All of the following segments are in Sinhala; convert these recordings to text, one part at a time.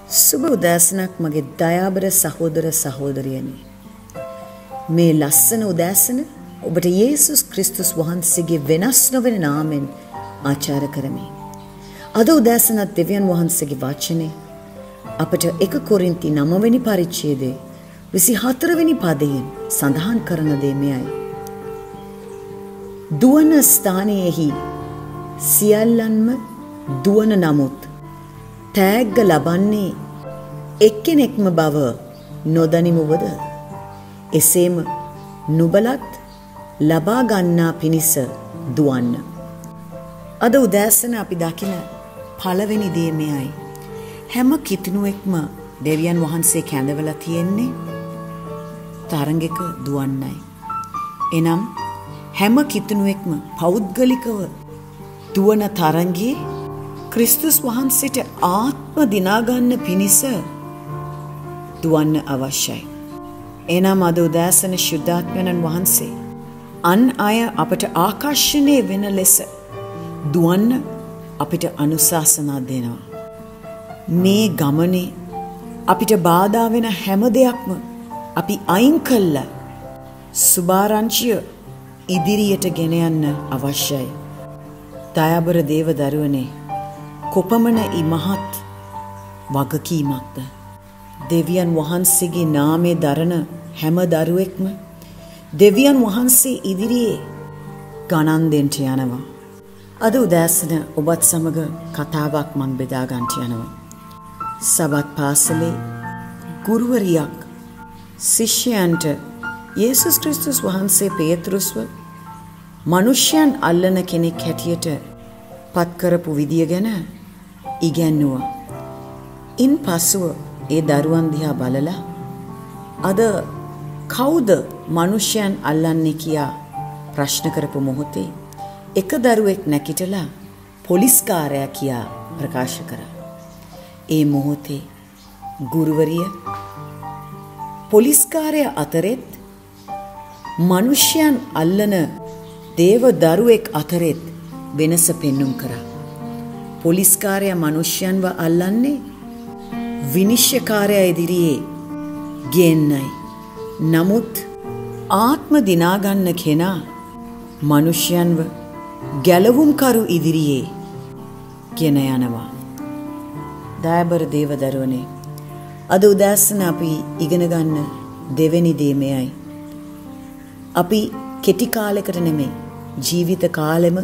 සුබ උදෑසනක් මගේ දයාබර සහෝදර සහෝදරියනි. මේ ලස්සන උදෑසන ඔබට යේසුස් ක්‍රිස්තුස් වහන්සේගේ වෙනස් නොවන නාමයෙන් ආචාර කරමි. අද උදෑසනත් දෙවියන් වහන්සේගේ වචනේ අපට 1 කොරින්ති 9 වෙනි පරිච්ඡේදයේ 24 වෙනි පදයෙන් සඳහන් කරන දේ මෙයයි. දුවන ස්ථානයේහි සියල්ලන්ම දුවන නමුත් තෑග්ග ලබන්නේ එක්කෙනෙක්ම බව නොදනිමුවද? එසේම නුබලත් ලබා ගන්නා පිණිස දුවන්න. අද උදෑසන අපි දකින පළවෙනි දේ මෙයයි. හැම කිතුණුවෙක්ම දෙවියන් වහන්සේ කැඳවලා තියෙන්නේ තරඟයක දුවන්නයි. එනම් හැම කිතුණුවෙක්ම පෞද්ගලිකව දුවන තරඟේ ක්‍රිස්තුස් වහන්සේට ආත්ම දිනාගන්න පිණිස දුවන්න අවශ්‍යයි. එනම් අද උදෑසන ශුද්ධාත්මයන් වහන්සේ අන් අය අපට ආකර්ෂණය වෙන ලෙස දුවන්න අපිට අනුශාසනා දෙනවා. මේ ගමනේ අපිට බාධා වෙන හැම දෙයක්ම අපි අයින් කළා සුභාරංචිය ඉදිරියට ගෙන යන්න අවශ්‍යයි. දයාබර දේව දරුවනේ, කොපමණ ඉමහත් වගකීමක්ද? දෙවියන් වහන්සේගේ නාමයේ දරන හැම දරුවෙක්ම දෙවියන් වහන්සේ ඉදිරියේ ගණන් දෙන්න යනවා. අද උදෑසන ඔබත් සමග කතාවක් මම බෙදා ගන්න යනවා. සබත් පාසලේ ගුරුවරියක් ශිෂ්‍යයන්ට යේසුස් ක්‍රිස්තුස් වහන්සේ පේතෘස්ව මනුෂ්‍යයන් අල්ලන කෙනෙක් හැටියට පත් කරපු විදිය ගැන ඉගැන්නුවා. ඉන් පසුව ඒ දරුවන් දිහා බලලා අද කවුද මනුෂ්‍යයන් අල්ලන්නේ කියා ප්‍රශ්න කරපු මොහොතේ එක දරුවෙක් නැකිටලා පොලිස්කාරයා කියා ප්‍රකාශ කරා. ඒ මොහොතේ ගුරුවරිය පොලිස්කාරයා අතරෙත් මනුෂ්‍යයන් අල්ලන දේව දරුවෙක් අතරෙත් වෙනස පෙන්눔 කරා. පොලිස්කාරයා මනුෂ්‍යයන්ව අල්ලන්නේ විනිශ්චයකාරයා ඉදිරියේ ගේන්නයි. නමුත් ආත්ම දිනාගන්න කෙනා මනුෂ්‍යයන්ව ගැලවුම්කරු ඉදිරියේ ගෙන යනවා. දයාබර දේව දරුවනේ, අද උදෑසන අපි ඉගෙන ගන්න දෙවෙනි දේ මෙයයි. අපි කෙටි කාලයකට නෙමෙයි ජීවිත කාලෙම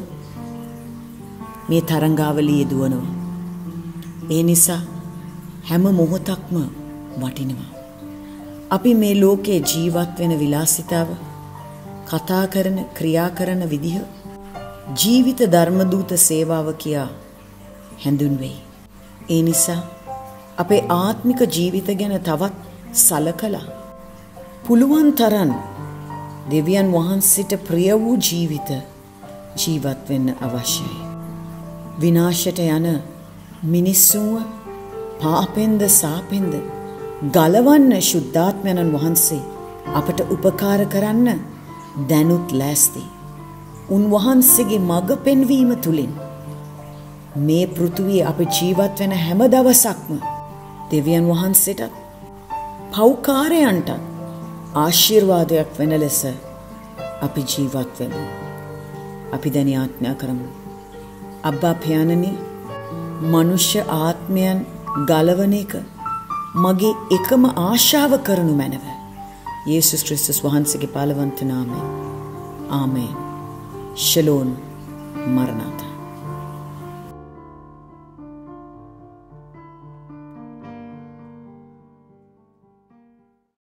මේ තරංගාවලියේ දුවනවා. ඒ නිසා හැම මොහොතක්ම වටිනවා. අපි මේ ලෝකේ ජීවත් වෙන විලාසිතාව, කතා කරන, ක්‍රියා කරන විදිහ ජීවිත ධර්මදූත සේවාව කියා හැඳුන්වෙයි. ඒ නිසා අපේ ආත්මික ජීවිත ගැන තවත් සලකලා පුළුවන් තරම් දෙවියන් වහන්සේට ප්‍රිය වූ ජීවිත ජීවත් වෙන්න අවශ්‍යයි. විනාශයට යන මිනිස්සුන්ව පාපෙන්ද සාපෙන්ද ගලවන්න ශුද්ධාත්මයන් වහන්සේ අපට උපකාර කරන්න දැනුත් ලෑස්ති. උන්වහන්සේගේ මඟ පෙන්වීම තුලින් මේ පෘථුවියේ අපි ජීවත් වෙන හැම දවසක්ම දෙවියන් වහන්සේට පෞකාරයන්ට ආශිර්වාදයක් වෙන ලෙස අපි ජීවත් වෙමු. අපි දැන් යාඥා කරමු. අබ්බා පියාණනි, මනුෂ්‍ය ආත්මයන් ගලවන එක මගේ එකම ආශාව කරනු මැනව. යේසුස් ක්‍රිස්තුස් වහන්සේගේ පාලවන්ත නාමයෙන්. ආමේන්. ශලෝම්. මරණාත.